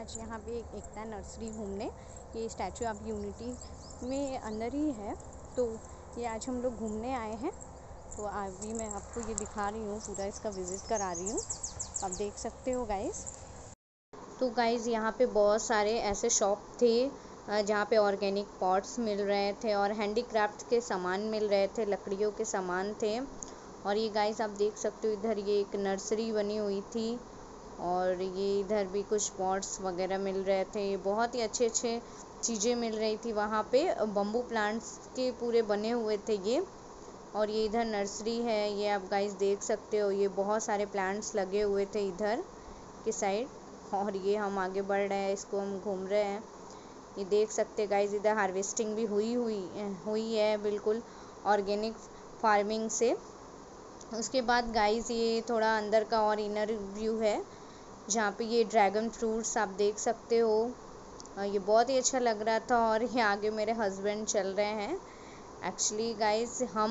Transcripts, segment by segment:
आज यहाँ पे एकता नर्सरी घूमने। ये स्टैचू ऑफ यूनिटी में अंदर ही है, तो ये आज हम लोग घूमने आए हैं। तो अभी मैं आपको ये दिखा रही हूँ, पूरा इसका विज़िट करा रही हूँ। आप देख सकते हो गाइस। तो गाइस यहाँ पे बहुत सारे ऐसे शॉप थे जहाँ पे ऑर्गेनिक पॉट्स मिल रहे थे और हैंडीक्राफ्ट के सामान मिल रहे थे, लकड़ियों के सामान थे। और ये गाइस आप देख सकते हो, इधर ये एक नर्सरी बनी हुई थी और ये इधर भी कुछ पॉट्स वगैरह मिल रहे थे। बहुत ही अच्छे अच्छे चीज़ें मिल रही थी वहाँ पे। बम्बू प्लांट्स के पूरे बने हुए थे ये। और ये इधर नर्सरी है, ये आप गाइस देख सकते हो। ये बहुत सारे प्लांट्स लगे हुए थे इधर के साइड। और ये हम आगे बढ़ रहे हैं, इसको हम घूम रहे हैं। ये देख सकते हैं गाइस, इधर हार्वेस्टिंग भी हुई है बिल्कुल ऑर्गेनिक फार्मिंग से। उसके बाद गाइस ये थोड़ा अंदर का और इनर व्यू है, जहाँ पे ये ड्रैगन फ्रूट्स आप देख सकते हो। ये बहुत ही अच्छा लग रहा था। और ये आगे मेरे हस्बैंड चल रहे हैं। एक्चुअली गाइस हम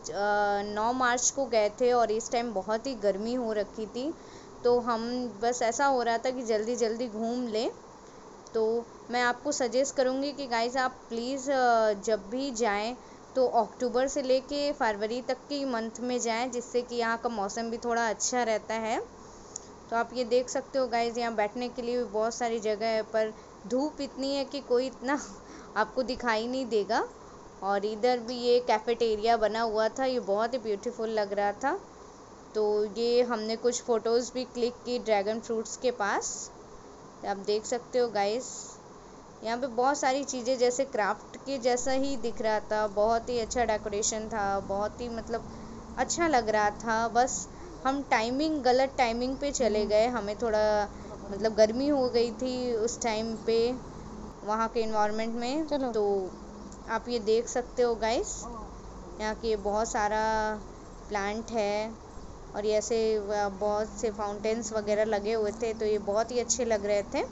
9 मार्च को गए थे और इस टाइम बहुत ही गर्मी हो रखी थी, तो हम बस ऐसा हो रहा था कि जल्दी जल्दी घूम लें। तो मैं आपको सजेस्ट करूँगी कि गाइस आप प्लीज़ जब भी जाएं तो अक्टूबर से लेके फरवरी तक के मंथ में जाएं, जिससे कि यहाँ का मौसम भी थोड़ा अच्छा रहता है। तो आप ये देख सकते हो गाइस, यहाँ बैठने के लिए भी बहुत सारी जगह है, पर धूप इतनी है कि कोई इतना आपको दिखाई नहीं देगा। और इधर भी ये कैफेटेरिया बना हुआ था, ये बहुत ही ब्यूटीफुल लग रहा था। तो ये हमने कुछ फ़ोटोज़ भी क्लिक की ड्रैगन फ्रूट्स के पास। आप देख सकते हो गाइस, यहाँ पे बहुत सारी चीज़ें जैसे क्राफ्ट के जैसा ही दिख रहा था। बहुत ही अच्छा डेकोरेशन था, बहुत ही मतलब अच्छा लग रहा था। बस हम गलत टाइमिंग पे चले गए, हमें थोड़ा मतलब गर्मी हो गई थी उस टाइम पे वहाँ के इन्वायरमेंट में। तो आप ये देख सकते हो गाइस, यहाँ के बहुत सारा प्लांट है और ये ऐसे बहुत से फाउंटेन्स वगैरह लगे हुए थे, तो ये बहुत ही अच्छे लग रहे थे।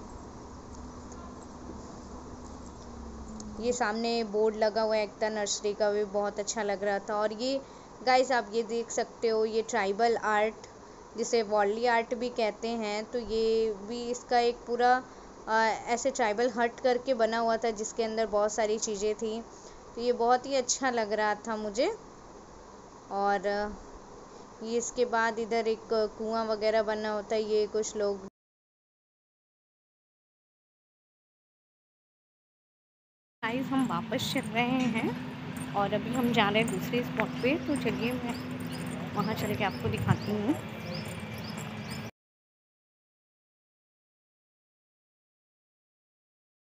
ये सामने बोर्ड लगा हुआ है एकता नर्सरी का, भी बहुत अच्छा लग रहा था। और ये गाइस आप ये देख सकते हो, ये ट्राइबल आर्ट जिसे वॉली आर्ट भी कहते हैं, तो ये भी इसका एक पूरा ऐसे ट्राइबल हट करके बना हुआ था, जिसके अंदर बहुत सारी चीज़ें थी। तो ये बहुत ही अच्छा लग रहा था मुझे। और ये इसके बाद इधर एक कुआं वगैरह बना होता है, ये कुछ लोग गाइस हम वापस चल रहे हैं और अभी हम जा रहे हैं दूसरे स्पॉट पे। तो चलिए मैं वहाँ चल के आपको दिखाती हूँ।